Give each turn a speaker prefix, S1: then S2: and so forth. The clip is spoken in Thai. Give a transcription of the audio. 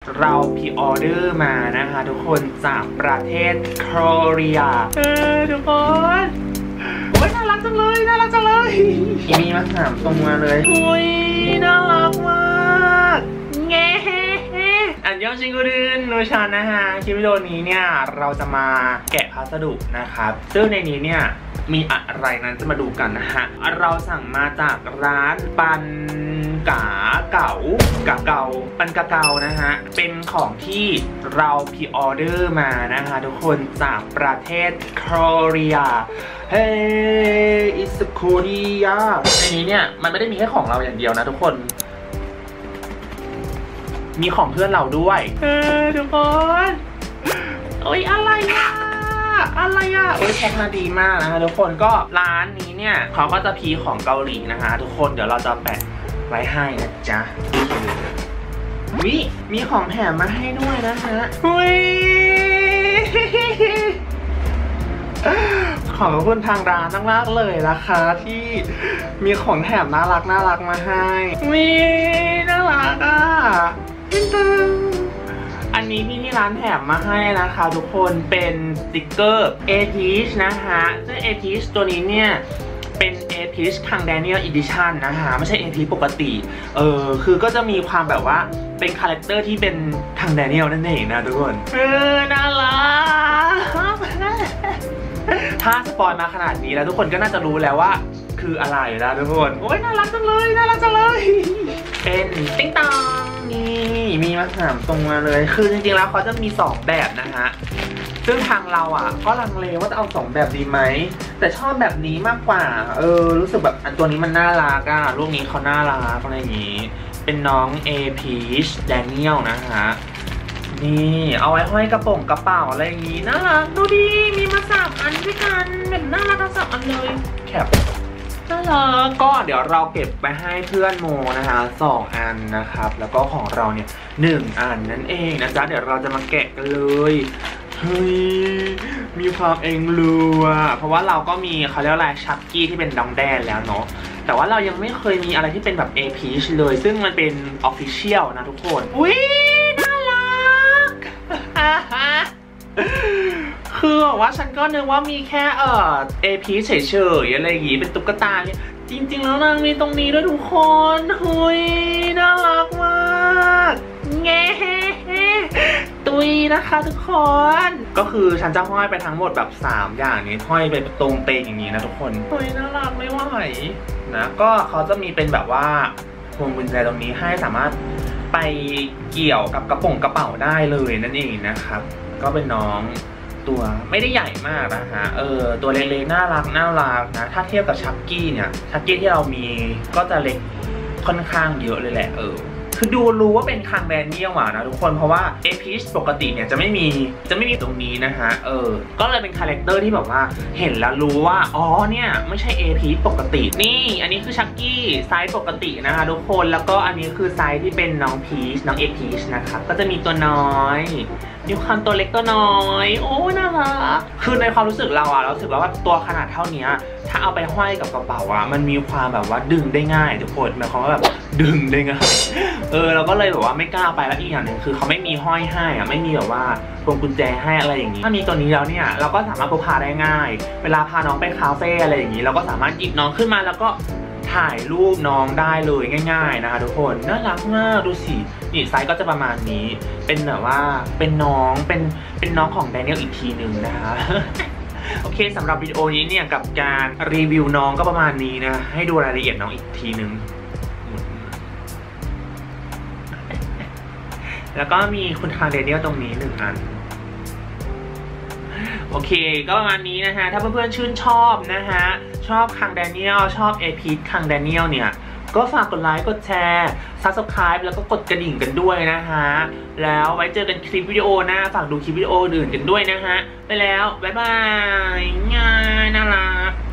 S1: เราพรีออเดอร์มานะคะทุกคนจากประเทศเกาหลีทุกคนโอ้ยน่ารักจังเลยน่ารักจังเลยมีมา3ตัวเลยโอ้ยน่ารักมากเงี้อันยองชิงกุรินโนชานะฮะคลิปวิดีโอนี้เนี่ยเราจะมาแกะพัสดุนะครับซึ่งในนี้เนี่ยมีอะไรนั้นจะมาดูกันนะฮะเราสั่งมาจากร้านปันกาเก๋ากะเกาปันกะเกานะฮะเป็นของที่เราพรีออเดอร์มานะคะทุกคนจากประเทศเกาหลีเฮ้ยอิสโคเรียในนี้เนี่ยมันไม่ได้มีแค่ของเราอย่างเดียวนะทุกคนมีของเพื่อนเราด้วยทุกคนโอ้ยอะไรอะโอ้ยแพ็คมาดีมากนะคะทุกคนก็ร้านนี้เนี่ยเขาก็จะพีของเกาหลีนะคะทุกคนเดี๋ยวเราจะแปะไว้ให้นะจ๊ะมีของแถมมาให้ด้วยนะคะขอบคุณทางร้านมากๆเลยนะคะที่มีของแถมน่ารักมาให้น่ารักอ่ะอันนี้ที่ร้านแถมมาให้นะคะทุกคนเป็นสติกเกอร์ A-Peach นะคะซึ่ง A-Peach ตัวนี้เนี่ยเป็น A-Peach คังแดเนียล Edition นะคะไม่ใช่ A-Peach ปกติคือก็จะมีความแบบว่าเป็นคาแรคเตอร์ที่เป็นคังแดเนียลนั่นเองนะทุกคนน่ารักถ้าสปอยมาขนาดนี้แล้วทุกคนก็น่าจะรู้แล้วว่าคืออะไรนะทุกคนโอ้ยน่ารักจังเลยเป็นติ๊งตองนี่มีมา3ตรงมาเลยคือจริงๆแล้วเขาจะมี2แบบนะฮะซึ่งทางเราอ่ะก็ลังเลว่าจะเอา2แบบดีไหมแต่ชอบแบบนี้มากกว่ารู้สึกแบบอันตัวนี้มันน่ารักอ่ะรูปนี้เขาน่ารักอะไรอย่างนี้เป็นน้อง A-Peach Daniel นะฮะนี่เอาไว้ห้อยกระเป๋าอะไรอย่างนี้น่ารักดูดิมีมา3อันด้วยกันแบบน่ารักทั้ง3อันเลยแคปน่ารักก็เดี๋ยวเราเก็บไปให้เพื่อนโมนะคะ2อันนะครับแล้วก็ของเราเนี่ย1อันนั่นเองนะจ๊ะเดี๋ยวเราจะมาแกะกันเลยเฮ้ยมีความเองรัวเพราะว่าเราก็มีเขาเรียกอะไรชักกี้ที่เป็นดองแดนแล้วเนาะแต่ว่าเรายังไม่เคยมีอะไรที่เป็นแบบ A-Peach เลยซึ่งมันเป็น Official นะทุกคนอุ๊ยน่ารักคือบอกว่าฉันก็นึกว่ามีแค่A-Peach เฉยๆอะไรอย่างงี้เป็นตุ๊กตาเนี่ยจริงๆแล้วนางมีตรงนี้ด้วยทุกคนเฮ้ยน่ารักมากเงี้ตุยนะคะทุกคนก็คือฉันจะห้อยไปทั้งหมดแบบ3อย่างนี้ห้อยไปตรงเตงอย่างนี้นะทุกคนเฮ้ยน่ารักไม่ไหวนะก็เขาจะมีเป็นแบบว่าพวงกุญแจตรงนี้ให้สามารถไปเกี่ยวกับกระเป๋าได้เลยนั่นเองนะครับก็เป็นน้องตัวไม่ได้ใหญ่มากนะฮะตัวเล็กๆน่ารักนะถ้าเทียบกับชักกี้เนี่ยชักกี้ที่เรามีก็จะเล็กค่อนข้างเยอะเลยแหละคือดูรู้ว่าเป็นคังแดเนียลนะทุกคนเพราะว่า A-Peach ปกติเนี่ยจะไม่มีตรงนี้นะฮะก็เลยเป็นคาแรคเตอร์ที่แบบว่าเห็นแล้วรู้ว่าอ๋อเนี่ยไม่ใช่ A-Peach ปกตินี่อันนี้คือชักกี้ไซส์ปกตินะคะทุกคนแล้วก็อันนี้คือไซส์ที่เป็นน้อง Peach น้อง A-Peach นะครับก็จะมีตัวน้อยมีความตัวเล็กตัวน้อยโอ้น่ารักคือในความรู้สึกเราเรารู้สึกว่าตัวขนาดเท่านี้ถ้าเอาไปห้อยกับกระเป๋ามันมีความแบบว่าดึงได้ง่ายทุกคนหมายความว่าแบบดึงได้ง่ายเราก็เลยแบบว่าไม่กล้าไปแล้วอีกอย่างหนึ่งคือเขาไม่มีห้อยให้ไม่มีแบบว่าพวงกุญแจให้อะไรอย่างนี้ถ้ามีตัวนี้แล้วเนี่ยเราก็สามารถพกพาได้ง่ายเวลาพาน้องไปคาเฟ่อะไรอย่างนี้เราก็สามารถหยิบน้องขึ้นมาแล้วก็ถ่ายรูปน้องได้เลยง่ายๆนะคะทุกคนน่ารักมากดูสินี่ไซส์ก็จะประมาณนี้เป็นแบบว่าเป็นน้องของแดเนียลอีกทีหนึ่งนะคะโอเคสำหรับวิดีโอนี้เนี่ยกับการรีวิวน้องก็ประมาณนี้นะให้ดูรายละเอียดน้องอีกทีหนึ่งแล้วก็มีคุณคังแดเนียลตรงนี้1อันโอเคก็ประมาณนี้นะฮะถ้าเพื่อนๆชื่นชอบนะฮะชอบคังแดเนียลชอบ A-Peach คังแดเนียลเนี่ยก็ฝากกดไลค์กดแชร์ Subscribe แล้วก็กดกระดิ่งกันด้วยนะฮะแล้วไว้เจอกันคลิปวิดีโอหน้าฝากดูคลิปวิดีโออื่นกันด้วยนะฮะไปแล้วบ๊ายบายง่ายน่ารัก